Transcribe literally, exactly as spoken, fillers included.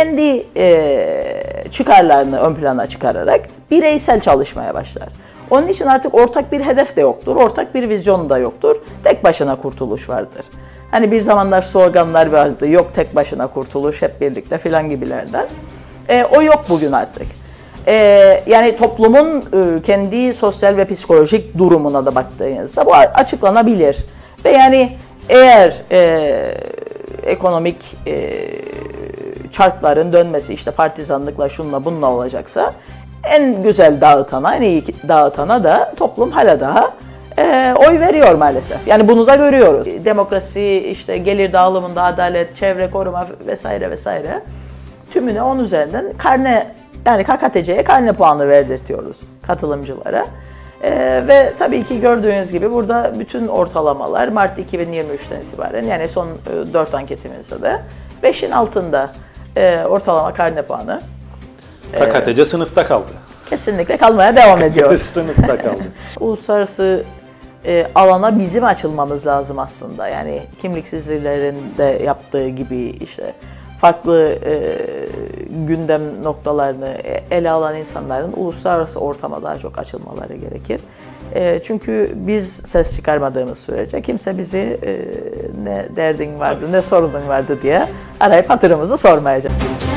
kendi e, çıkarlarını ön plana çıkararak bireysel çalışmaya başlar. Onun için artık ortak bir hedef de yoktur, ortak bir vizyon da yoktur. Tek başına kurtuluş vardır. Hani bir zamanlar sloganlar vardı, yok tek başına kurtuluş, hep birlikte filan gibilerden. E, o yok bugün artık. E, yani toplumun e, kendi sosyal ve psikolojik durumuna da baktığınızda bu açıklanabilir. Ve yani eğer e, ekonomik e, çarkların dönmesi, işte partizanlıkla şunla bununla olacaksa, en güzel dağıtana, en iyi dağıtana da toplum hala daha e, oy veriyor maalesef. Yani bunu da görüyoruz. Demokrasi, işte gelir dağılımında adalet, çevre koruma vesaire vesaire tümüne onun üzerinden karne, yani K K T C'ye karne puanı verdirtiyoruz katılımcılara. E, ve tabii ki gördüğünüz gibi burada bütün ortalamalar Mart iki bin yirmi üçten itibaren, yani son e, dört anketimizde de beşin altında e, ortalama karne puanı. K K T C sınıfta kaldı. Kesinlikle kalmaya devam ediyor. Sınıfta kaldı. Uluslararası e, alana bizim açılmamız lazım aslında. Yani kimliksizlerin de yaptığı gibi işte farklı e, gündem noktalarını ele alan insanların uluslararası ortama daha çok açılmaları gerekir. E, çünkü biz ses çıkarmadığımız sürece kimse bizi e, ne derdin vardı, ne sorunun vardı diye arayıp hatırımızı sormayacak.